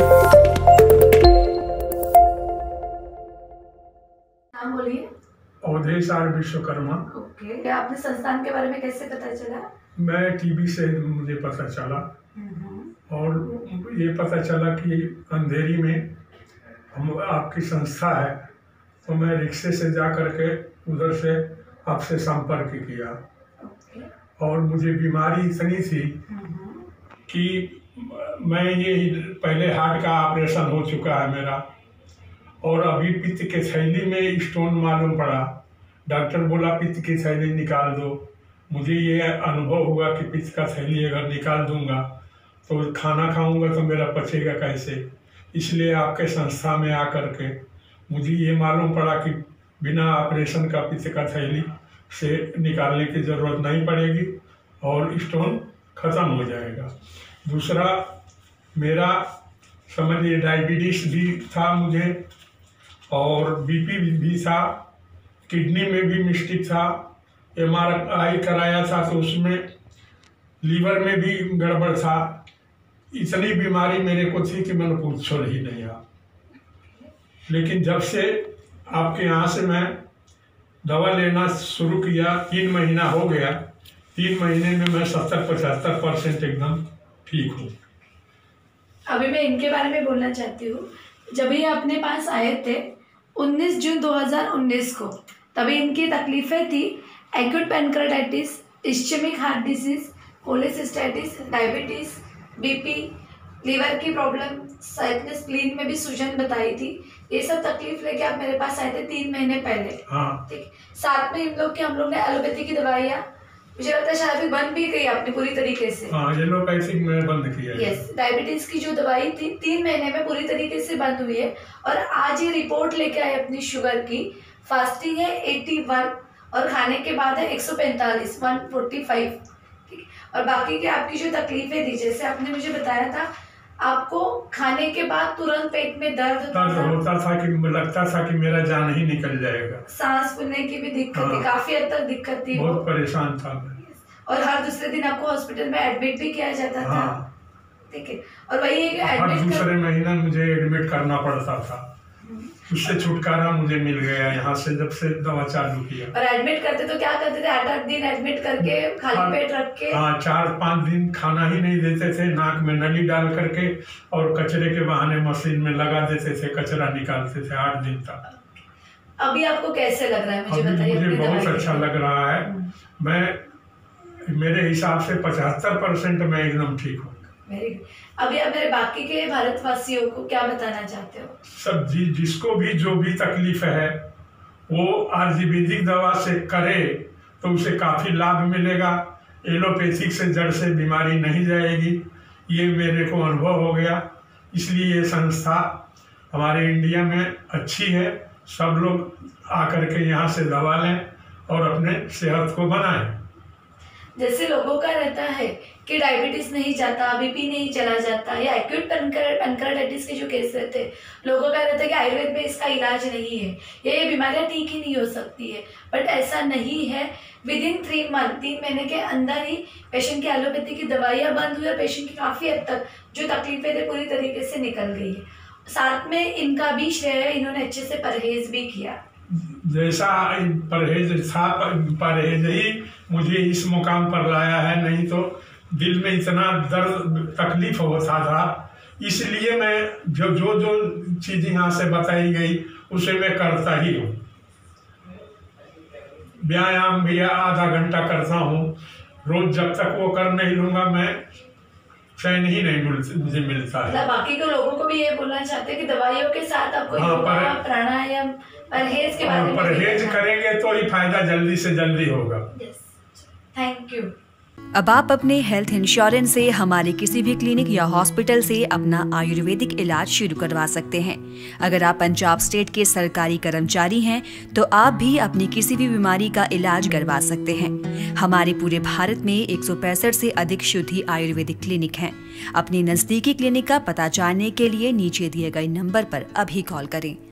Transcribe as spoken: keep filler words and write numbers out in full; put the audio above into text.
नाम बोलिए। Awadhesh are Vishwakarma. Okay, आपने संस्थान के बारे में कैसे पता चला? मैं टीवी से मुझे पता चला और ये पता चला कि अंधेरी में हम आपकी संस्था है, तो मैं रिक्शे से जा कर के उधर से आपसे संपर्क किया। और मुझे बीमारी इतनी थी कि मैं ये पहले हार्ट का ऑपरेशन हो चुका है मेरा, और अभी पित्त के थैली में स्टोन मालूम पड़ा। डॉक्टर बोला पित्त की थैली निकाल दो। मुझे ये अनुभव हुआ कि पित्त का थैली अगर निकाल दूंगा तो खाना खाऊंगा तो मेरा पचेगा कैसे। इसलिए आपके संस्था में आकर के मुझे ये मालूम पड़ा कि बिना ऑपरेशन का पित्त का थैली से निकालने की ज़रूरत नहीं पड़ेगी और स्टोन ख़त्म हो जाएगा। दूसरा, मेरा समझिए डायबिटीज़ भी था मुझे, और बीपी भी था, किडनी में भी मिस्टेक था, एमआरआई कराया था तो उसमें लीवर में भी गड़बड़ था। इतनी बीमारी मेरे को थी कि मैंने पूछो ही नहीं आप। लेकिन जब से आपके यहाँ से मैं दवा लेना शुरू किया, तीन महीना हो गया, तीन महीने में मैं सत्तर पचहत्तर परसेंट एकदम ठीक हूँ। अभी मैं इनके बारे में बोलना चाहती हूँ। जब ये अपने पास आए थे उन्नीस जून दो हज़ार उन्नीस को, तभी इनकी तकलीफ़ें थी acute pancreatitis, ischemic heart disease, cholecystitis, diabetes, BP, liver की प्रॉब्लम, साइटनेस, स्प्लीन में भी सूजन बताई थी। ये सब तकलीफ लेके आप मेरे पास आए थे तीन महीने पहले। हाँ। ठीक, साथ में इन लोग की हम लोग ने एलोपैथी की दवाइयाँ, मुझे लगता है शायद बंद भी गई आपने पूरी तरीके से। हाँ, एलोपैथिक मैंने बंद किया है। यस, डायबिटीज की जो दवाई थी तीन महीने में पूरी तरीके से बंद हुई है। और आज ये रिपोर्ट लेके आए अपनी शुगर की। फास्टिंग है इक्यासी और खाने के बाद है एक सौ पैंतालीस, एक सौ पैंतालीस। ठीक, और बाकी की आपकी जो तकलीफें थी, जैसे आपने मुझे बताया था आपको खाने के बाद तुरंत पेट में दर्द होता था, होता था कि लगता था कि मेरा जान ही निकल जाएगा। सांस फूलने की भी दिक्कत हाँ, थी, काफी हद तक दिक्कत थी, बहुत परेशान था मैं। और हर दूसरे दिन आपको हॉस्पिटल में एडमिट भी किया जाता हाँ, था। ठीक है, और वही हर दूसरे महीना मुझे एडमिट करना पड़ता था। उससे छुटकारा मुझे मिल गया यहाँ से जब से दवा चालू किया। और एडमिट करते तो क्या करते थे? आठ आठ दिन एडमिट करके खाली हाँ, पेट रख के हाँ, चार पांच दिन खाना ही नहीं देते थे। नाक में नली डाल करके और कचरे के बहाने मशीन में लगा देते थे, कचरा निकालते थे आठ दिन तक। अभी आपको कैसे लग रहा है मुझे बताइए? मुझे बहुत अच्छा लग रहा है। मैं मेरे हिसाब से पचहत्तर परसेंट मैं एकदम ठीक हूँ। अभी आप मेरे बाकी के भारतवासियों को क्या बताना चाहते हो? सब जी, जिसको भी जो भी तकलीफ है वो आयुर्वेदिक दवा से करे तो उसे काफ़ी लाभ मिलेगा। एलोपैथिक से जड़ से बीमारी नहीं जाएगी, ये मेरे को अनुभव हो गया। इसलिए ये संस्था हमारे इंडिया में अच्छी है। सब लोग आकर के यहाँ से दवा लें और अपने सेहत को बनाएं। जैसे लोगों का रहता है कि डायबिटीज नहीं जाता, बीपी नहीं चला जाता, या एक्यूट पैनक्रेटाइटिस के जो केस रहते हैं, लोगों का रहता है कि आयुर्वेद में इसका इलाज नहीं है, या ये बीमारियां ठीक ही नहीं हो सकती है। बट ऐसा नहीं है। विद इन थ्री मंथ, तीन महीने के अंदर ही पेशेंट की एलोपैथी की दवाइयाँ बंद हुई और पेशेंट की काफ़ी हद तक जो तकलीफें थे पूरी तरीके से निकल गई है। साथ में इनका भी श्रेय है, इन्होंने अच्छे से परहेज भी किया। जैसा परहेज था, परहेज ही मुझे इस मुकाम पर लाया है। नहीं तो दिल में इतना दर्द तकलीफ होता था। इसलिए मैं जो जो जो चीज़ यहाँ से बताई गई उसे मैं करता ही हूँ। व्यायाम भी आधा घंटा करता हूँ रोज। जब तक वो कर नहीं लूँगा मैं चैन ही नहीं मुझे मिलता है। बाकी के लोगों को भी ये बोलना चाहते हैं कि दवाइयों के साथ आपको हाँ, योगा, प्राणायाम, परहेज के बारे में परहेज करेंगे तो ही फायदा जल्दी से जल्दी होगा। Thank you. अब आप अपने हेल्थ इंश्योरेंस से हमारे किसी भी क्लिनिक या हॉस्पिटल से अपना आयुर्वेदिक इलाज शुरू करवा सकते हैं। अगर आप पंजाब स्टेट के सरकारी कर्मचारी हैं तो आप भी अपनी किसी भी बीमारी का इलाज करवा सकते हैं। हमारे पूरे भारत में एक सौ पैंसठ से अधिक शुद्धि आयुर्वेदिक क्लिनिक हैं। अपने नजदीकी क्लिनिक का पता जानने के लिए नीचे दिए गए नंबर पर अभी कॉल करें।